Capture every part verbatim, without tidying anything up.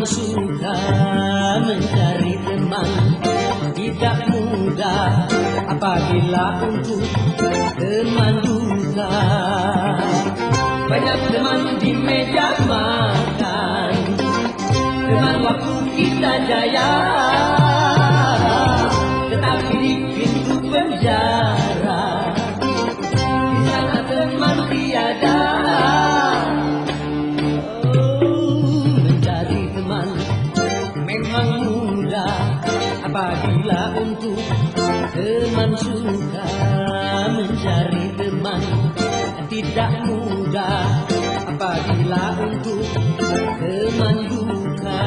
suka mencari teman, tidak mudah apabila untuk teman duka. Banyak teman di meja makan, teman waktu kita jaya, tetapi di pintu penjara di sana teman tiada. Apabila untuk teman suka mencari teman, tidak mudah apabila untuk teman duka.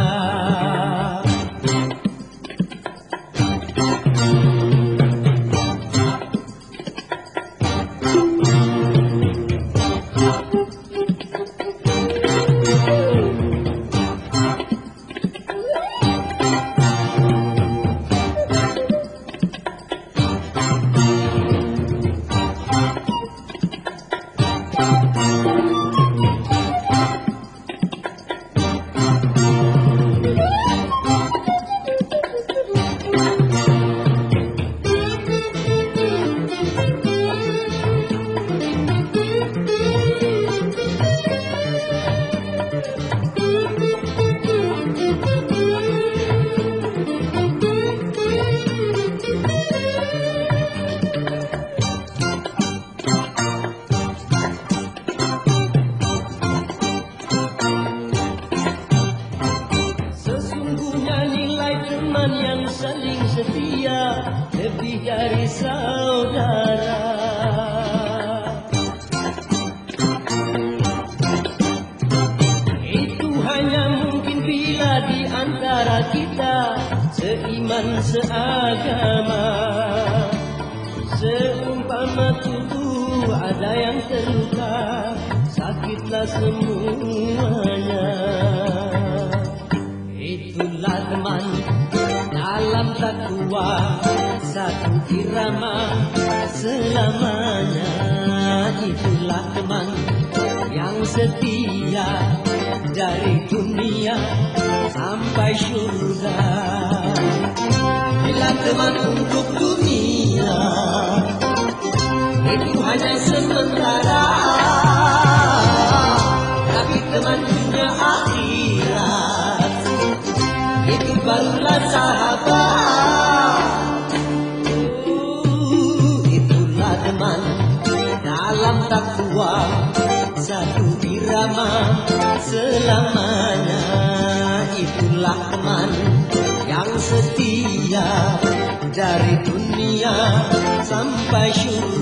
Teman yang saling setia lebih dari saudara. Itu hanya mungkin bila di antara kita seiman seagama. Seumpama tubuh ada yang terluka, sakitlah semuanya. Itulah teman dalam takwa, satu irama selamanya. Itulah teman yang setia dari dunia sampai surga. Bila teman untuk dunia itu hanya sementara, tapi teman punya akhirat, itu barulah sahabat. uh, Itulah teman dalam takwa, satu irama selamanya. Itulah teman yang setia dari dunia sampai surga.